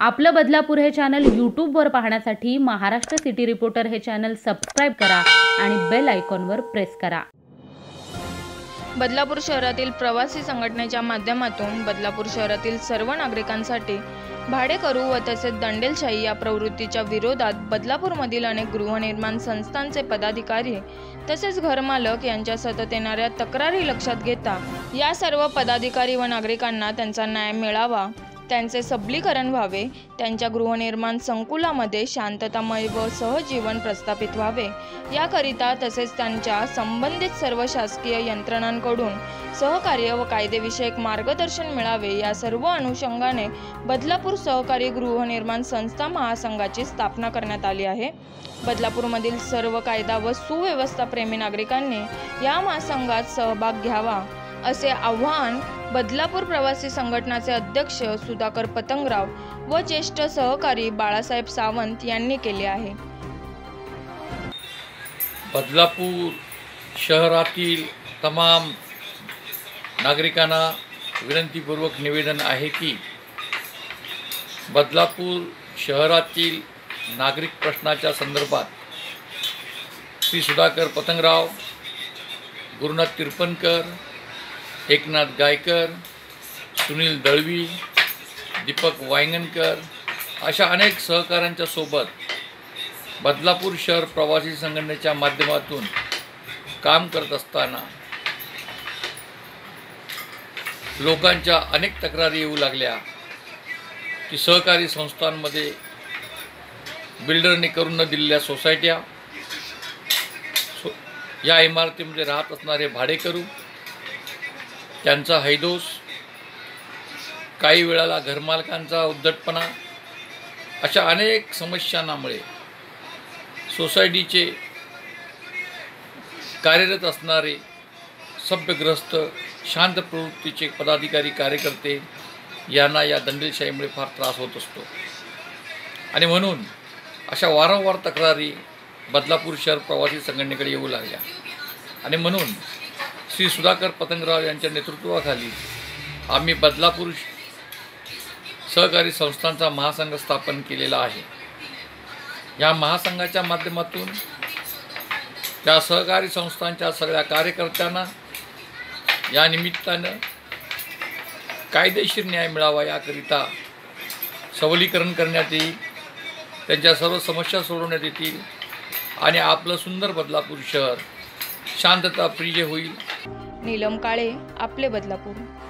आपलं बदलापूर हे चॅनल यूट्यूबवर पाहण्यासाठी महाराष्ट्र सिटी रिपोर्टर हे चॅनल सबस्क्राइब करा आणि बेल आयकॉनवर प्रेस करा। बदलापूर शहरातील प्रवासी संघटनेच्या माध्यमातून बदलापूर शहरातील सर्व नागरिकांसाठी भाडेकरू व तसेच दंडेलशाही या प्रवृत्तीच्या विरोधात बदलापूरमधील अनेक गृहनिर्माण संस्थांचे पदाधिकारी तसेच घरमालक यांच्या सतत येणाऱ्या तक्रारी लक्षात घेता या सर्व पदाधिकारी व नागरिकांना त्यांचा न्याय मिळावा, त्यांचे सबलीकरण व्हावे, त्यांच्या गृहनिर्माण संकुलामध्ये शांततामय व सहजीवन प्रस्थापित व्हावे याकरिता तसेच त्यांच्या संबंधित सर्व शासकीय यंत्रणांकडून सहकार्य व कायदेविषयक मार्गदर्शन मिळावे या सर्व अनुषंगाने बदलापूर सहकारी गृहनिर्माण संस्था महासंघाची स्थापना करण्यात आली आहे। बदलापूरमधील सर्व कायदा व सुव्यवस्था प्रेमी नागरिकांनी या महासंघात सहभाग घ्यावा असे आवाहन बदलापूर प्रवासी संघटनाचे अध्यक्ष सुधाकर पतंगराव व ज्येष्ठ सहकारी बाळासाहेब सावंत यांनी केले आहे। बदलापूर शहरातील तमाम नागरिकांना विनंतीपूर्वक निवेदन आहे की बदलापूर शहरातील नागरिक प्रश्नाच्या संदर्भात श्री सुधाकर पतंगराव, गुरुनाथ तिरपणकर, एकनाथ गायकर, सुनील दळवी, दीपक वांगणकर अशा अनेक सहकाऱ्यांच्या सोबत बदलापूर शहर प्रवासी संघटनेच्या माध्यमातून काम करत असताना लोकांच्या अनेक तक्रारी येऊ लागल्या की सहकारी संस्थांमध्ये बिल्डरने करून न दिलेल्या सोसायट्या, या इमारतीमध्ये राहत असणारे भाडेकरू, त्यांचा हैदोस, काही वेळाला घरमालकांचा उद्धटपणा अशा अनेक समस्यांमुळे सोसायटीचे कार्यरत असणारे सभ्यग्रस्त शांत प्रवृत्तीचे पदाधिकारी कार्यकर्ते यांना या दंडेलशाहीमुळे फार त्रास होत असतो आणि म्हणून अशा वारंवार तक्रारी बदलापूर शहर प्रवासी संघटनेकडे येऊ लागल्या आणि म्हणून श्री सुधाकर पतंगराव यांच्या नेतृत्वाखाली आम्ही बदलापूर सहकारी संस्थांचा महासंघ स्थापन केलेला आहे। या महासंघाच्या माध्यमातून त्या सहकारी संस्थांच्या सगळ्या कार्यकर्त्यांना या निमित्तानं कायदेशीर न्याय मिळावा याकरिता सबलीकरण करण्यात येईल, त्यांच्या सर्व समस्या सोडवण्यात येतील आणि आपलं सुंदर बदलापूर शहर शांतता प्रिय होईल। नीलम काळे, आपले बदलापूर।